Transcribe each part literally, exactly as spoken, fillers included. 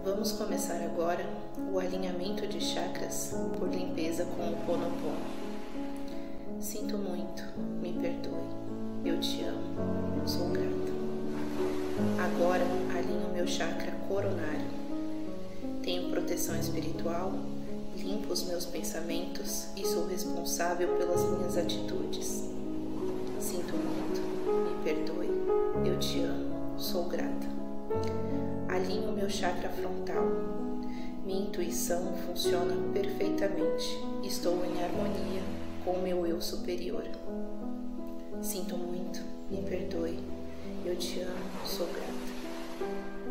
Vamos começar agora o alinhamento de chakras por limpeza com o Ho'oponopono. Sinto muito, me perdoe, eu te amo, eu sou grata. Agora alinho meu chakra coronário. Tenho proteção espiritual, limpo os meus pensamentos e sou responsável pelas minhas atitudes. Sinto muito, me perdoe, eu te amo, sou grata. Alinho meu chakra frontal. Minha intuição funciona perfeitamente. Estou em harmonia com meu eu superior. Sinto muito, me perdoe, eu te amo, sou grata.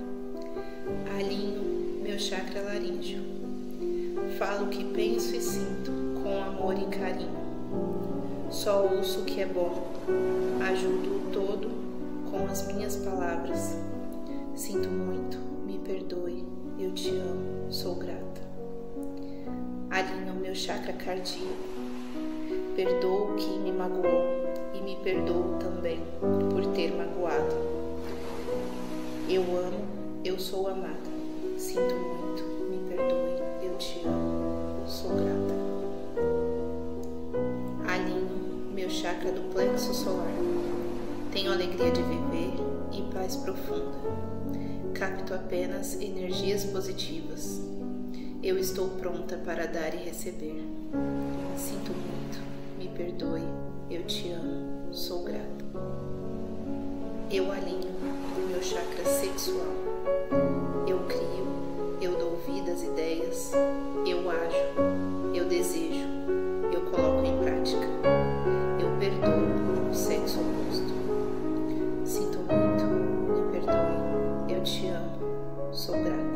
Alinho meu chakra laríngeo. Falo o que penso e sinto com amor e carinho. Só ouço o que é bom. Ajudo o todo com as minhas palavras. Sinto muito, me perdoe, eu te amo, sou grata. Alinho meu chakra cardíaco. Perdoo quem me magoou e me perdoo também por ter magoado. Eu amo, eu sou amada. Sinto muito, me perdoe, eu te amo, sou grata. Alinho meu chakra do plexo solar. Tenho alegria de viver e paz profunda. Capto apenas energias positivas. Eu estou pronta para dar e receber. Sinto muito, me perdoe, eu te amo, sou grata. Eu alinho o meu chakra sexual. Eu crio, eu dou vida às ideias, eu ajo, eu desejo, eu coloco em prática. Eu perdoo o sexo oposto. Sinto muito, me perdoe. Eu te amo, sou grata.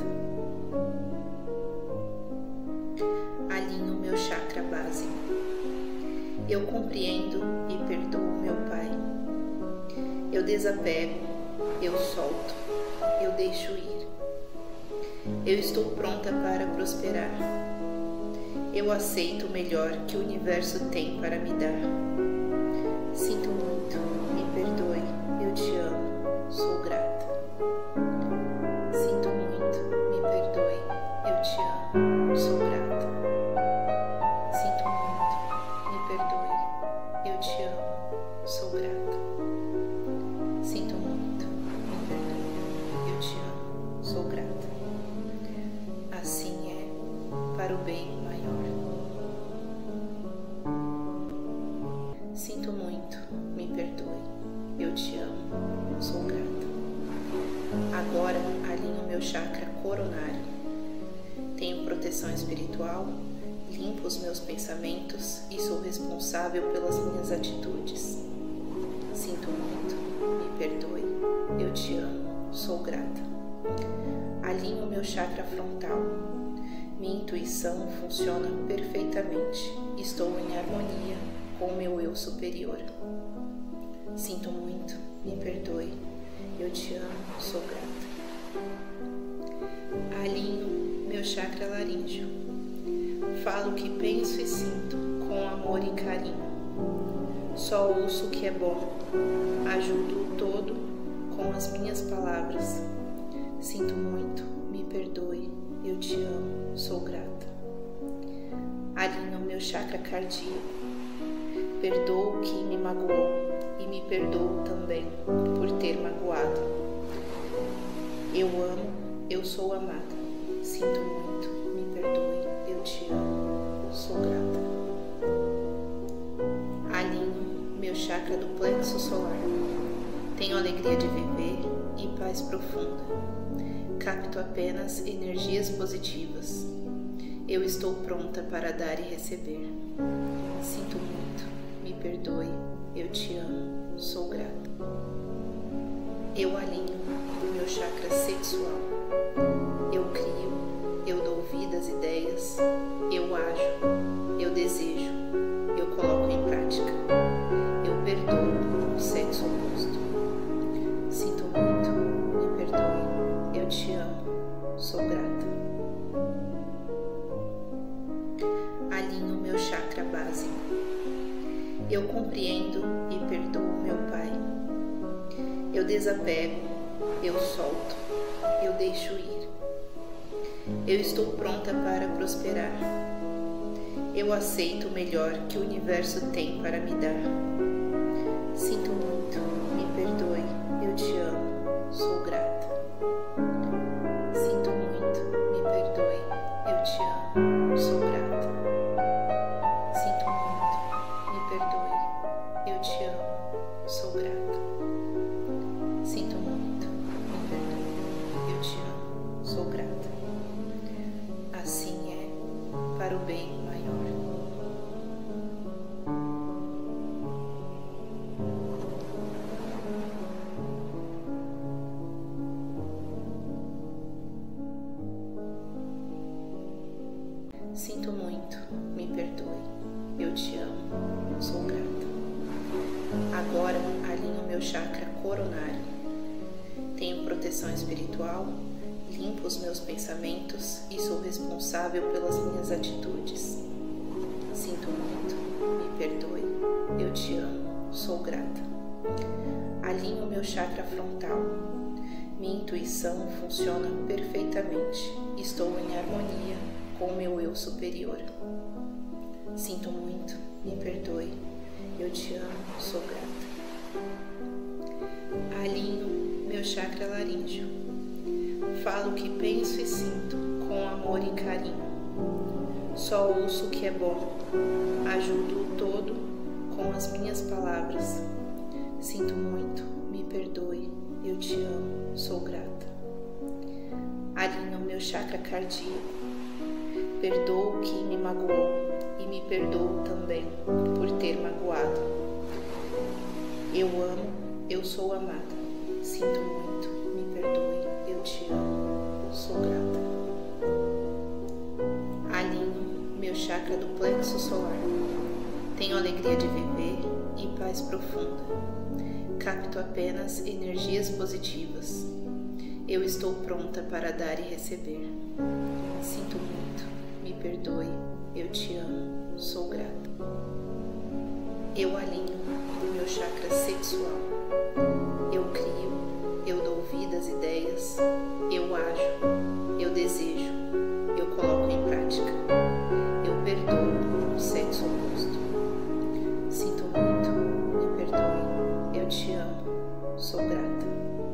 Alinho meu chakra básico. Eu compreendo e perdoo meu pai. Eu desapego, eu solto, eu deixo ir. Eu estou pronta para prosperar. Eu aceito o melhor que o universo tem para me dar. Sinto muito, me perdoe, eu te amo, sou grata. Sinto muito, me perdoe, eu te amo, sou grata. Sinto muito, me perdoe, eu te amo, sou grata. Sinto muito, me perdoe, eu te amo, sou grata. Assim é, para o bem maior. Sinto muito, me perdoe, eu te amo, sou grata. Agora alinho meu chakra coronário. Tenho proteção espiritual, limpo os meus pensamentos e sou responsável pelas minhas atitudes. Sinto muito, me perdoe, eu te amo, sou grata. Alinho meu chakra frontal. Minha intuição funciona perfeitamente. Estou em harmonia com meu eu superior. Sinto muito, me perdoe, eu te amo, sou grata. Alinho meu chakra laríngeo. Falo o que penso e sinto com amor e carinho. Só ouço o que é bom. Ajudo o todo com as minhas palavras. Sinto muito, me perdoe, eu te amo, sou grata. Alinho meu chakra cardíaco. Perdoo quem me magoou e me perdoo também por ter magoado. Eu amo, eu sou amada. Sinto muito, me perdoe, eu te amo, sou grata. Alinho meu chakra do plexo solar. Tenho alegria de viver e paz profunda. Capto apenas energias positivas. Eu estou pronta para dar e receber. Sinto muito, me perdoe, eu te amo, sou grata. Eu alinho o meu chakra sexual. Eu crio, eu dou vida às ideias, eu ajo, eu desejo, eu coloco em prática. Eu perdoo o sexo oposto. Sinto muito, me perdoe, eu te amo, sou grata. Alinho meu chakra básico. Eu compreendo e perdoo meu pai. Eu desapego, eu solto, eu deixo ir. Eu estou pronta para prosperar. Eu aceito o melhor que o universo tem para me dar. Sinto muito, me perdoe, eu te amo, sou grata. Sinto muito, me perdoe, eu te amo, sou grata. Sinto muito, me perdoe, eu te amo, sou grata. Sinto muito, me perdoe, eu te amo, sou grata. Assim é, para o bem maior. Sinto muito, me perdoe, eu te amo, sou grata. Agora alinho meu chakra coronário. Tenho proteção espiritual, limpo os meus pensamentos e sou responsável pelas minhas atitudes. Sinto muito, me perdoe, eu te amo, sou grata. Alinho meu chakra frontal. Minha intuição funciona perfeitamente. Estou em harmonia com o meu eu superior. Sinto muito, me perdoe, eu te amo, sou grata. Alinho meu chakra laríngeo. Falo o que penso e sinto com amor e carinho. Só ouço o que é bom, ajudo o todo com as minhas palavras. Sinto muito, me perdoe, eu te amo, sou grata. Alinho meu chakra cardíaco. Perdoo quem me magoou e me perdoo também por ter magoado. Eu amo, eu sou amada. Sinto muito, me perdoe, eu te amo, sou grata. Alinho meu chakra do plexo solar. Tenho alegria de viver e paz profunda. Capto apenas energias positivas. Eu estou pronta para dar e receber. Sinto muito, me perdoe, eu te amo, sou grata. Eu alinho o meu chakra sexual. Eu crio, eu dou vida às ideias, eu ajo, eu desejo, eu coloco em prática. Eu perdoo o sexo oposto. Sinto muito, me perdoe, eu te amo, sou grata.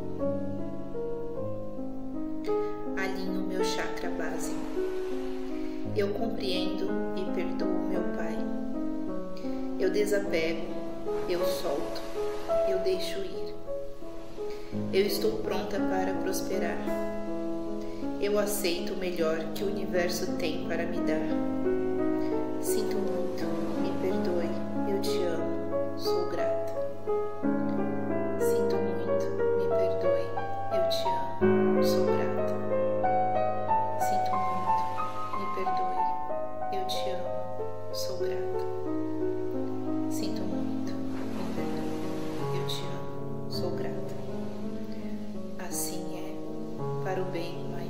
Alinho meu chakra básico. Eu compreendo e perdoo meu pai. Eu desapego, eu solto, eu deixo ir. Eu estou pronta para prosperar. Eu aceito o melhor que o universo tem para me dar. Sinto muito, me perdoe, eu te amo, sou grata. Sinto muito, me perdoe, eu te amo, sou grata. Sinto muito, me perdoe, eu te amo, sou grata. Sinto muito, me perdoe, eu te amo, sou grata. Assim é, para o bem maior.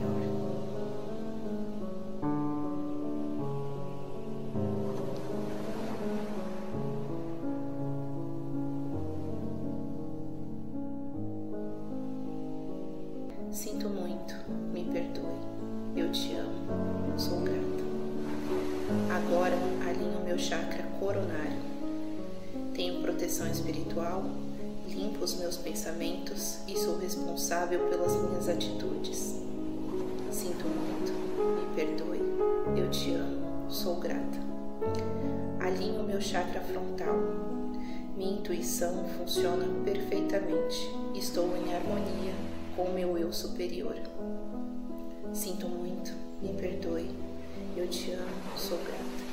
Sinto muito, me perdoe, eu te amo, sou grata. Agora alinho meu chakra coronário. Tenho proteção espiritual, limpo os meus pensamentos e sou responsável pelas minhas atitudes. Sinto muito, me perdoe, eu te amo, sou grata. Alinho meu chakra frontal. Minha intuição funciona perfeitamente. Estou em harmonia com o meu eu superior. Sinto muito, me perdoe, eu te amo, sou grata.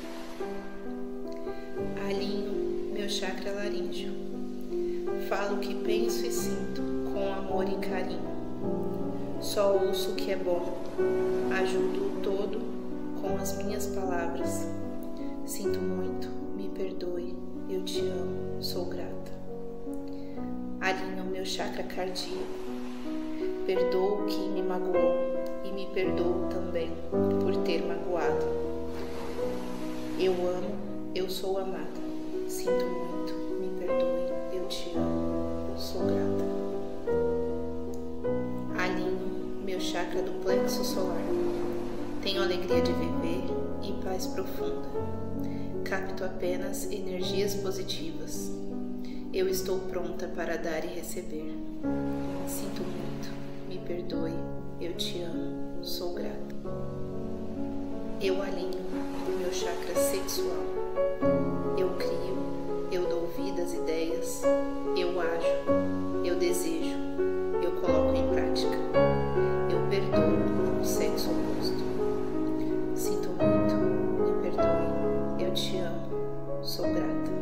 Alinho meu chakra laríngeo. Falo o que penso e sinto com amor e carinho. Só ouço o que é bom, ajudo o todo com as minhas palavras. Sinto muito, me perdoe, eu te amo, sou grata. Alinho meu chakra cardíaco. Perdoo quem me magoou e me perdoo também por ter magoado. Eu amo, eu sou amada. Sinto muito, me perdoe, eu te amo, sou grata. Alinho meu chakra do plexo solar. Tenho alegria de viver e paz profunda. Capto apenas energias positivas. Eu estou pronta para dar e receber. Sinto muito, me perdoe, eu te amo, sou grata. Eu alinho o meu chakra sexual. Eu crio, eu dou vida às ideias, eu ajo, eu desejo, eu coloco em prática. Eu perdoo o sexo oposto. Sinto muito, me perdoe, eu te amo, sou grata.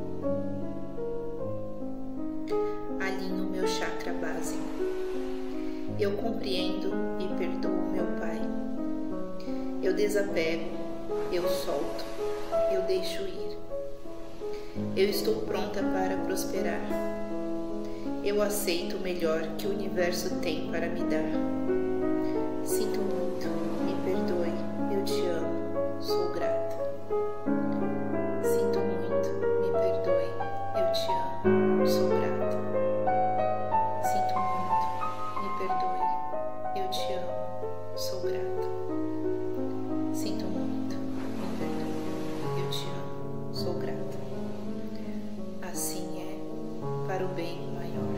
Alinho meu chakra básico. Eu compreendo e perdoo meu pai. Eu desapego, eu solto, eu deixo ir. Eu estou pronta para prosperar. Eu aceito o melhor que o universo tem para me dar. Sinto muito, me perdoe, eu te amo, sou grata. Sinto muito, me perdoe, eu te amo, sou grata. Sinto muito, me perdoe, eu te amo, sou grata. Sinto muito, me perdoe, eu te amo, sou grata. Assim é, para o bem maior.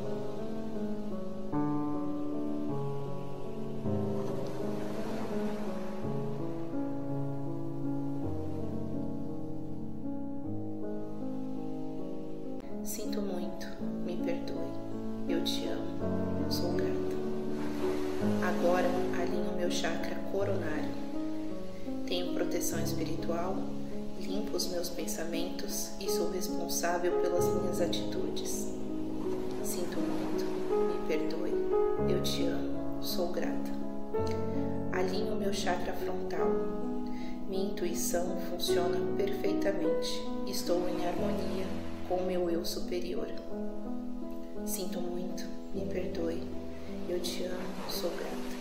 Sinto muito, me perdoe, eu te amo, sou grata. Agora alinho meu chakra coronário. Tenho proteção espiritual, limpo os meus pensamentos e sou responsável pelas minhas atitudes. Sinto muito, me perdoe, eu te amo, sou grata. Alinho meu chakra frontal. Minha intuição funciona perfeitamente. Estou em harmonia com o meu eu superior. Sinto muito, me perdoe, eu te amo, sou grata.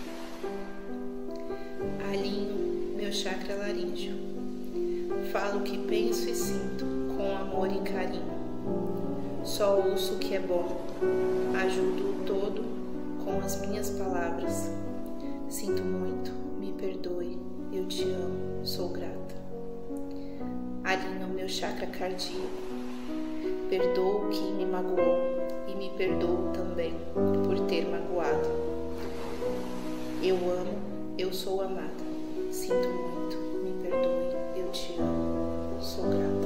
Alinho meu chakra laríngeo. Falo o que penso e sinto com amor e carinho. Só ouço o que é bom, ajudo o todo com as minhas palavras. Sinto muito, me perdoe, eu te amo, sou grata. Alinho meu chakra cardíaco. Perdoo quem me magoou e me perdoo também por ter magoado. Eu amo, eu sou amada. Sinto muito, me perdoe, eu te amo, sou grata.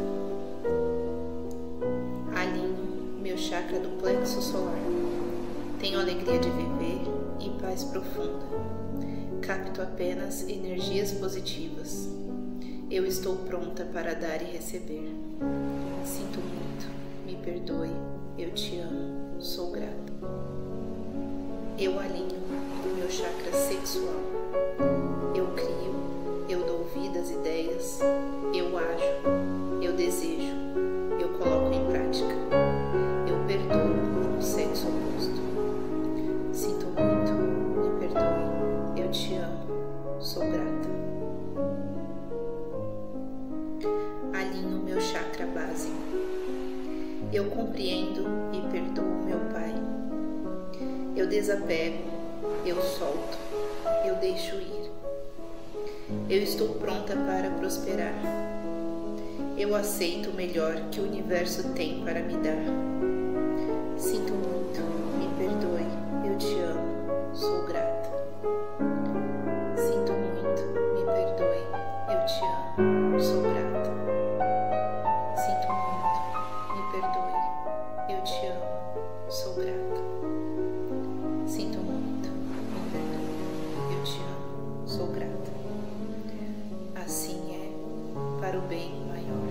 Alinho meu chakra do plexo solar. Tenho alegria de viver e paz profunda. Capto apenas energias positivas. Eu estou pronta para dar e receber. Sinto muito, me perdoe, eu te amo, sou grata. Eu alinho o meu chakra sexual. Eu crio, eu dou vida às ideias, eu ajo, eu desejo, eu coloco em prática. Eu perdoo o sexo oposto. Sinto muito, me perdoe, eu te amo, sou grata. Alinho meu chakra básico. Eu compreendo e perdoo meu pai. Eu desapego, eu solto, eu deixo ir. Eu estou pronta para prosperar. Eu aceito o melhor que o universo tem para me dar. Sinto muito, me perdoe, eu te amo, sou grata. Sinto muito, me perdoe, eu te amo, sou grata. Sinto muito, me perdoe, eu te amo, sou grata. Sinto muito, me perdoe, eu te amo, sou grata. Assim é, para o bem maior.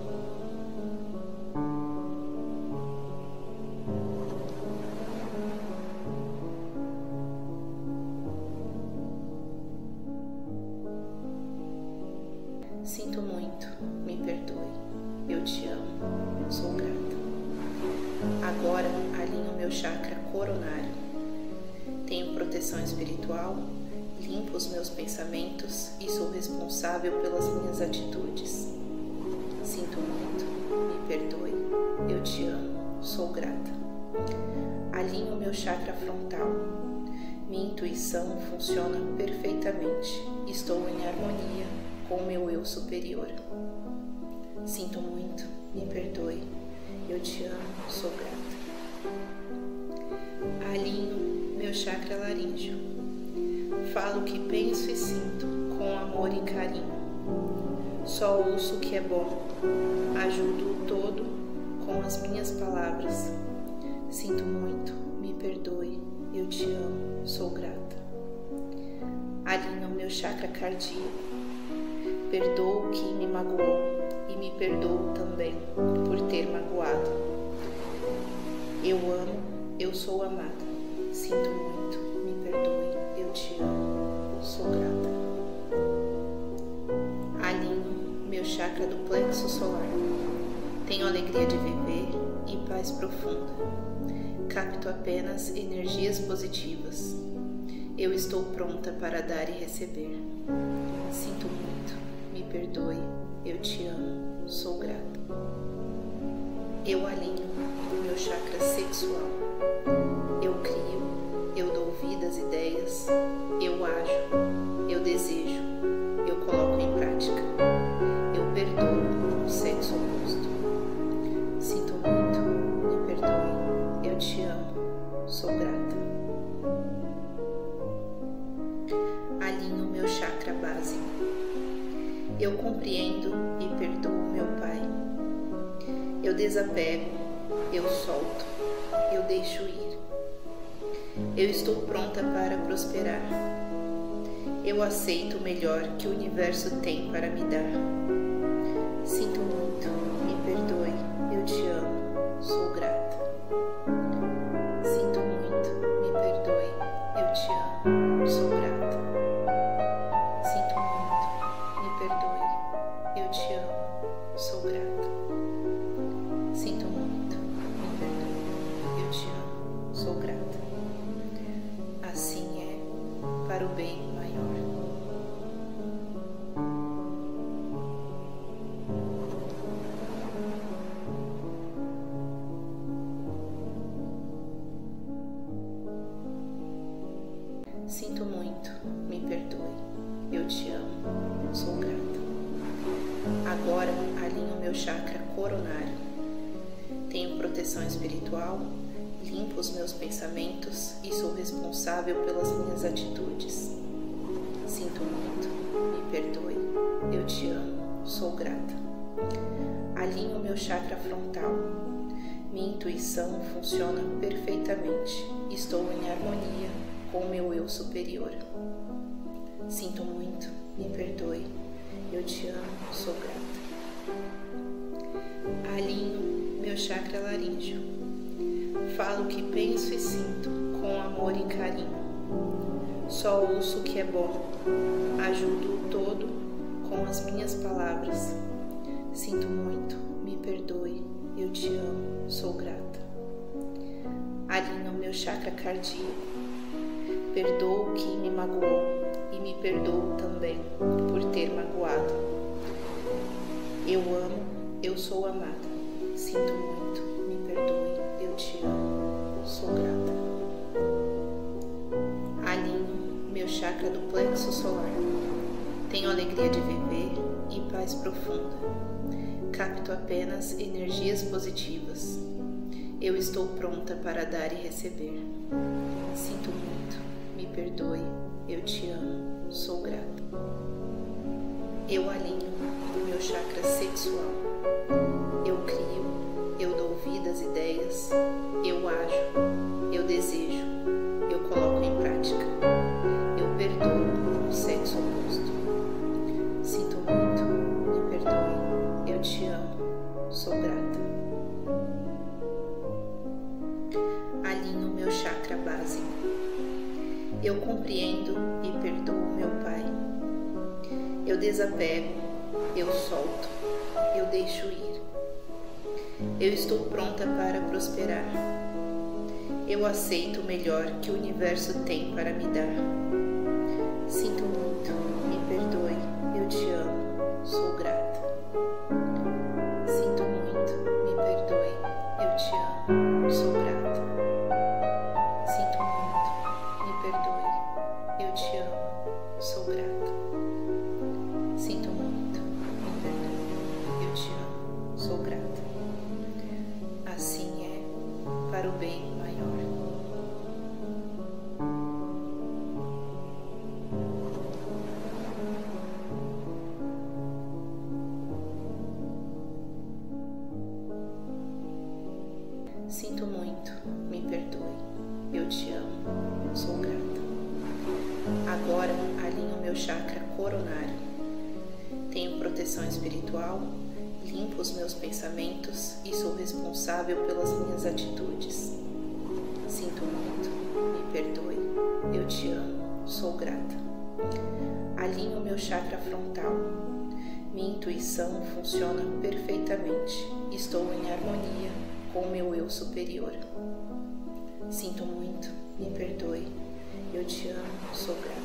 Sinto muito, me perdoe, eu te amo, sou grata. Agora alinho meu chakra coronário. Tenho proteção espiritual, limpo os meus pensamentos e sou responsável pelas minhas atitudes. Sinto muito, me perdoe, eu te amo, sou grata. Alinho meu chakra frontal. Minha intuição funciona perfeitamente. Estou em harmonia com o meu eu superior. Sinto muito, me perdoe. Eu te amo, sou grata. Alinho meu chakra laríngeo. Falo o que penso e sinto com amor e carinho. Só ouço o que é bom. Ajudo o todo com as minhas palavras. Sinto muito, me perdoe. Eu te amo, sou grata. Alinho meu chakra cardíaco. Perdoo quem me magoou e me perdoo também por ter magoado. Eu amo, eu sou amada. Sinto muito, me perdoe. Eu te amo, sou grata. Alinho meu chakra do plexo solar. Tenho alegria de viver e paz profunda. Capto apenas energias positivas. Eu estou pronta para dar e receber. Sinto muito, me perdoe, eu te amo, sou grata. Eu alinho o meu chakra sexual. Eu crio, eu dou vida às ideias, eu ajo, eu desejo, eu coloco em prática. Eu perdoo o sexo oposto. Sinto muito, me perdoe, eu te amo, sou grata. Alinho meu chakra básico. Eu compreendo e perdoo meu pai. Eu desapego, eu solto, eu deixo ir. Eu estou pronta para prosperar. Eu aceito o melhor que o universo tem para me dar. Sinto muito, me perdoe, eu te amo, sou grata. Sinto muito, me perdoe, eu te amo, sou grata. Sinto muito, me perdoe, eu te amo, sou grata. Sinto muito, me perdoe, eu te amo, sou grata. Assim é, para o bem maior. Sinto muito, me perdoe, eu te amo, sou grata. Agora alinho meu chakra coronário. Tenho proteção espiritual, limpo os meus pensamentos e sou responsável pelas minhas atitudes. Sinto muito, me perdoe, eu te amo, sou grata. Alinho meu chakra frontal. Minha intuição funciona perfeitamente. Estou em harmonia com o meu eu superior. Sinto muito, me perdoe, eu te amo, sou grata. Alinho meu chakra laríngeo. Falo o que penso e sinto com amor e carinho. Só ouço o que é bom. Ajudo o todo com as minhas palavras. Sinto muito, me perdoe, eu te amo, sou grata. Alinho meu chakra cardíaco. Perdoo quem me magoou e me perdoo também por ter magoado. Eu amo, eu sou amada. Sinto muito, me perdoe, eu te amo, sou grata. Alinho meu chakra do plexo solar. Tenho alegria de viver e paz profunda. Capto apenas energias positivas. Eu estou pronta para dar e receber. Sinto muito, me perdoe, eu te amo, sou grata. Eu alinho o meu chakra sexual. Eu crio, eu dou vida às ideias, eu ajo, eu desejo, eu coloco em prática. Eu perdoo o sexo oposto. Sinto muito, me perdoe, eu te amo, sou grata. Alinho o meu chakra básico. Eu compreendo e perdoo meu pai. Eu desapego, eu solto, eu deixo ir. Eu estou pronta para prosperar. Eu aceito o melhor que o universo tem para me dar. Sinto muito, me perdoe, eu te amo, sou grata. Sinto muito, me perdoe, eu te amo, sou grata. Sinto muito, me perdoe, te amo, sou grata. Sinto muito, me perdoe, eu te amo, sou grata. Assim é, para o bem maior. Sinto muito, me perdoe, eu te amo, sou grata. Agora alinho meu chakra coronário. Tenho proteção espiritual, limpo os meus pensamentos e sou responsável pelas minhas atitudes. Sinto muito, me perdoe, eu te amo, sou grata. Alinho meu chakra frontal. Minha intuição funciona perfeitamente. Estou em harmonia com o meu eu superior. Sinto muito, me perdoe, eu te amo, sou grata.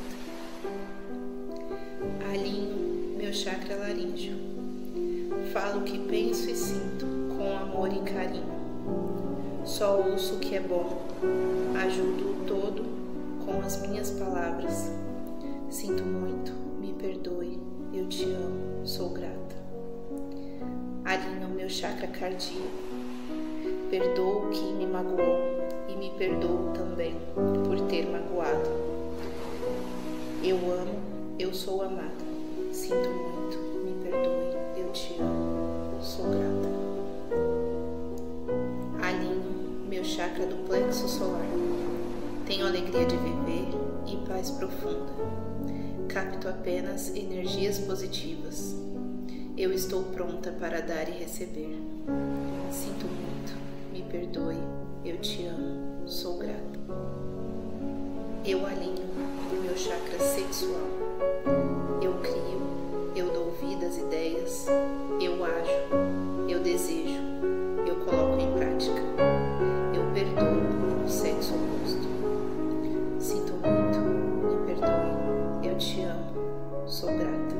Alinho meu chakra laríngeo. Falo o que penso e sinto com amor e carinho. Só ouço o que é bom, ajudo o todo com as minhas palavras. Sinto muito, me perdoe, eu te amo, sou grata. Alinho meu chakra cardíaco. Perdoo quem me magoou e me perdoo também por ter magoado. Eu amo, eu sou amada. Sinto muito, me perdoe, eu te amo, sou grata. Alinho meu chakra do plexo solar. Tenho alegria de viver e paz profunda. Capto apenas energias positivas. Eu estou pronta para dar e receber. Sinto muito, me perdoe, eu te amo, sou grata. Eu alinho o meu chakra sexual. Eu crio, eu dou vida às ideias, eu ajo, eu desejo, eu coloco em prática. Eu perdoo o sexo oposto. Sinto muito, me perdoe, eu te amo, sou grata.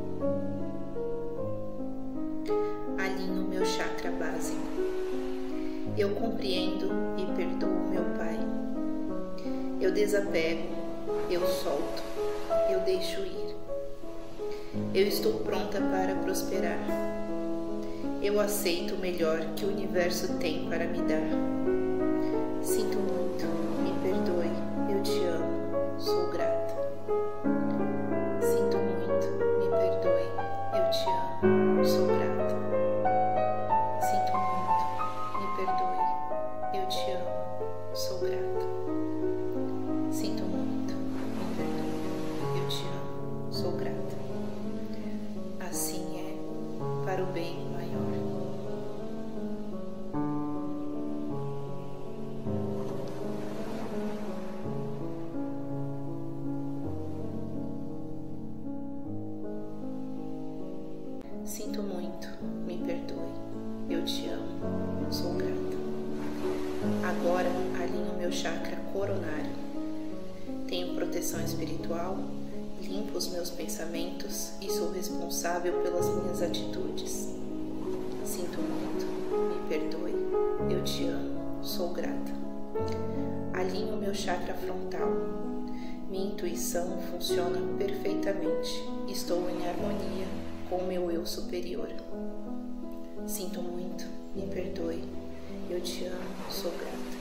Alinho meu chakra básico. Eu compreendo e perdoo meu pai. Eu desapego, eu solto, eu deixo ir. Eu estou pronta para prosperar. Eu aceito o melhor que o universo tem para me dar. Sinto muito, me perdoe, eu te amo, sou grata. Sinto muito, me perdoe, eu te amo, sou grata. Sinto muito, me perdoe, eu te amo, sou grata. Sinto muito, me perdoe, eu te amo, sou grata. Assim é, para o bem maior. Sinto muito, me perdoe, eu te amo, sou grata. Agora alinho meu chakra coronário. Tenho proteção espiritual, limpo os meus pensamentos e sou responsável pelas minhas atitudes. Sinto muito, me perdoe, eu te amo, sou grata. Alinho meu chakra frontal. Minha intuição funciona perfeitamente. Estou em harmonia com o meu eu superior. Sinto muito, me perdoe, eu te amo, sou grata.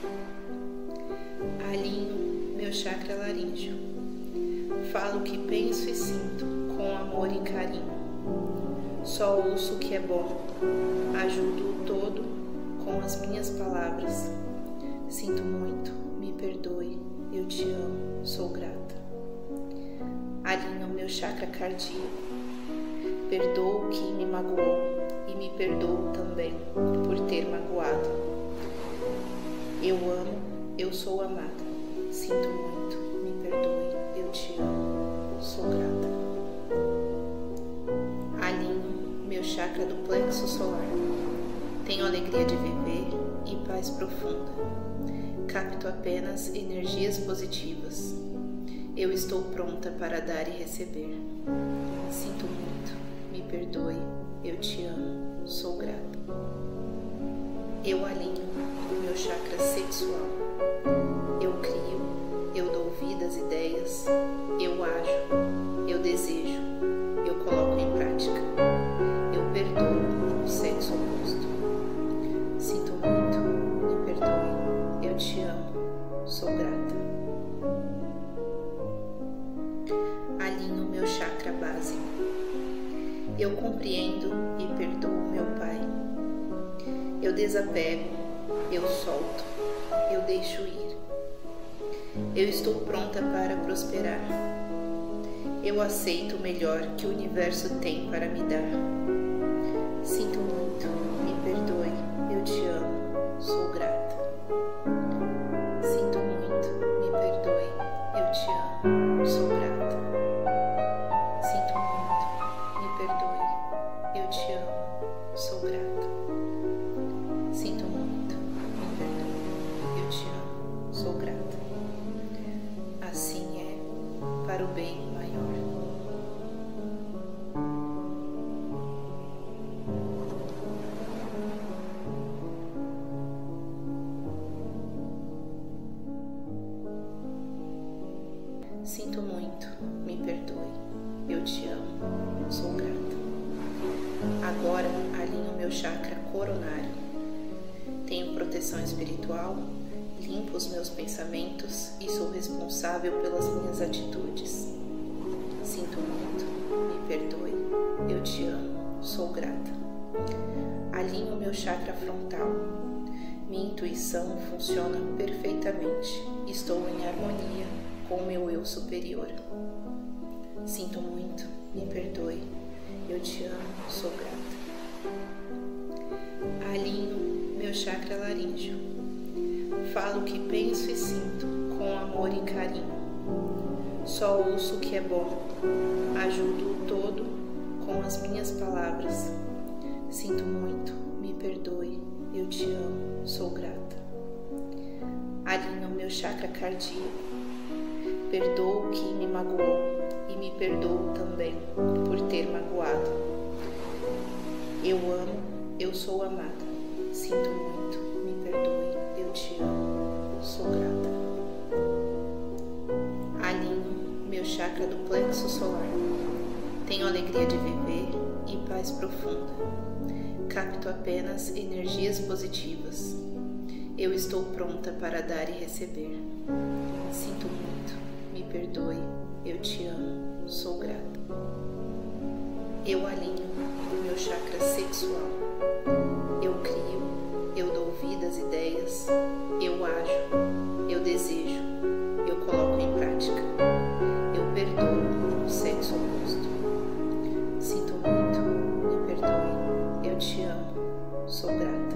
Alinho meu chakra laríngeo. Falo o que penso e sinto com amor e carinho. Só ouço o que é bom, ajudo o todo com as minhas palavras. Sinto muito, me perdoe, eu te amo, sou grata. Alinho meu chakra cardíaco. Perdoo quem me magoou e me perdoo também por ter magoado. Eu amo, eu sou amada. Sinto muito, me perdoe, eu te amo, sou grata. Alinho meu chakra do plexo solar. Tenho alegria de viver e paz profunda. Capto apenas energias positivas. Eu estou pronta para dar e receber. Sinto muito, me perdoe, eu te amo, sou grata. Eu alinho o meu chakra sexual. Eu crio, eu dou vida ouvidas ideias, eu ajo, eu desejo, eu coloco em prática, eu perdoo o sexo oposto. Sinto muito, me perdoe, eu te amo, sou grata. Alinho meu chakra básico. Eu compreendo e perdoo meu pai. Eu desapego, eu solto, eu deixo ir. Eu estou pronta para prosperar. Eu aceito o melhor que o universo tem para me dar. Sinto muito, me perdoe, eu te amo, sou grata. Sinto muito, me perdoe, eu te amo, sou grata. Sinto muito, me perdoe, eu te amo, sou grata. Sinto muito, me perdoe, eu te amo, sou grata. Assim é, para o bem maior. Sinto muito, me perdoe, eu te amo, sou grata. Agora alinho meu chakra coronário. Tenho proteção espiritual, limpo os meus pensamentos e sou responsável pelas minhas atitudes. Sinto muito, me perdoe, eu te amo, sou grata. Alinho meu chakra frontal. Minha intuição funciona perfeitamente. Estou em harmonia com o meu eu superior. Sinto muito, me perdoe, eu te amo, sou grata. Alinho meu chakra laríngeo. Falo o que penso e sinto com amor e carinho. Só ouço o que é bom, ajudo o todo com as minhas palavras. Sinto muito, me perdoe, eu te amo, sou grata. Alinho meu chakra cardíaco. Perdoo quem me magoou e me perdoo também por ter magoado. Eu amo, eu sou amada. Sinto muito, me perdoe, eu te amo, sou grata. Alinho meu chakra do plexo solar. Tenho alegria de viver e paz profunda. Capto apenas energias positivas. Eu estou pronta para dar e receber. Sinto muito, me perdoe, eu te amo, sou grata. Eu alinho o meu chakra sexual. Eu crio, eu dou vida às ideias, eu ajo, eu desejo, eu coloco em prática, eu perdoo o sexo oposto. Sinto muito, me perdoe, eu te amo, sou grata.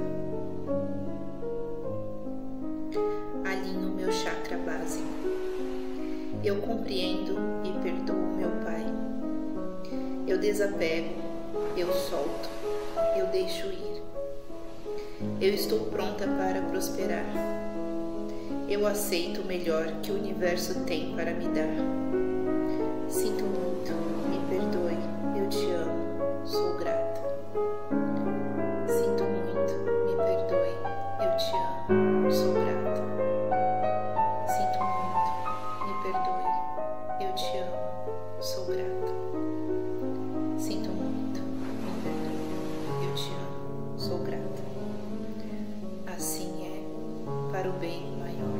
Alinho meu chakra básico. Eu compreendo e perdoo meu pai. Eu desapego, eu solto, eu deixo ir. Eu estou pronta para prosperar. Eu aceito o melhor que o universo tem para me dar. Sinto muito, me perdoe, eu te amo, sou grata. Sinto muito, me perdoe, eu te amo, sou grata. Sinto muito, me perdoe, eu te amo, sou grata. Sinto muito, me perdoe, eu te amo, sou grata. Assim é, para o bem maior.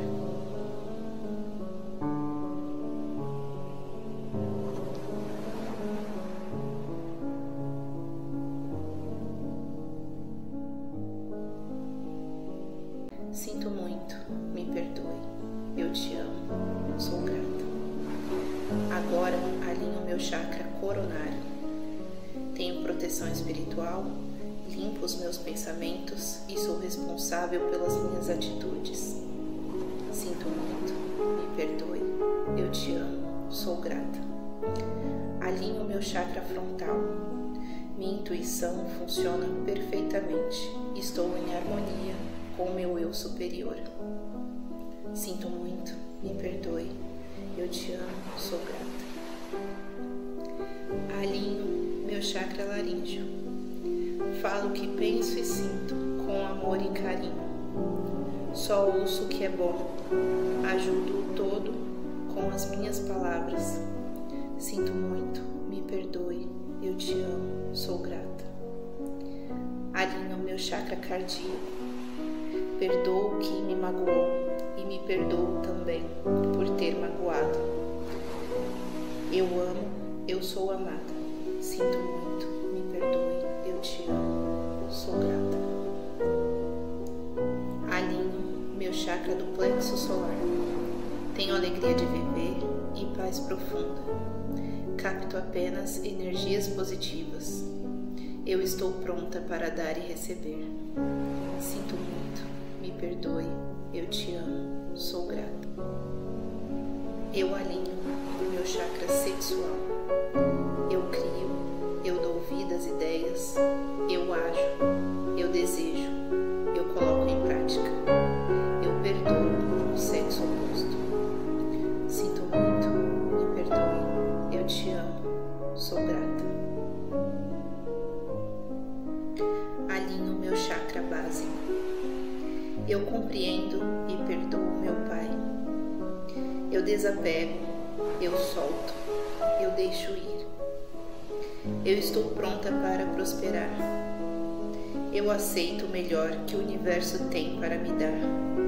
Sinto muito, me perdoe, eu te amo, sou grata. Agora alinho meu chakra coronário. Tenho proteção espiritual, limpo os meus pensamentos e sou responsável pelas minhas atitudes. Sinto muito, me perdoe, eu te amo, sou grata. Alinho meu chakra frontal. Minha intuição funciona perfeitamente. Estou em harmonia com o meu eu superior. Sinto muito, me perdoe, eu te amo, sou grata. Alinho meu chakra laríngeo. Falo o que penso e sinto com amor e carinho. Só ouço o que é bom, ajudo o todo com as minhas palavras. Sinto muito, me perdoe, eu te amo, sou grata. Alinho o meu chakra cardíaco. Perdoo quem me magoou e me perdoo também por ter magoado. Eu amo, eu sou amada. Sinto muito, me perdoe, eu te amo, sou grata. Alinho meu chakra do plexo solar. Tenho alegria de viver e paz profunda. Capto apenas energias positivas. Eu estou pronta para dar e receber. Sinto muito, me perdoe, eu te amo, sou grata. Eu alinho o meu chakra sexual. Eu crio, eu dou vida às ideias, eu ajo, eu desejo, eu coloco em prática. Eu perdoo o sexo oposto. Sinto muito, me perdoe, eu te amo, sou grata. Alinho o meu chakra básico. Eu compreendo e perdoo meu pai. Eu desapego, eu solto, eu deixo ir. Eu estou pronta para prosperar. Eu aceito o melhor que o universo tem para me dar.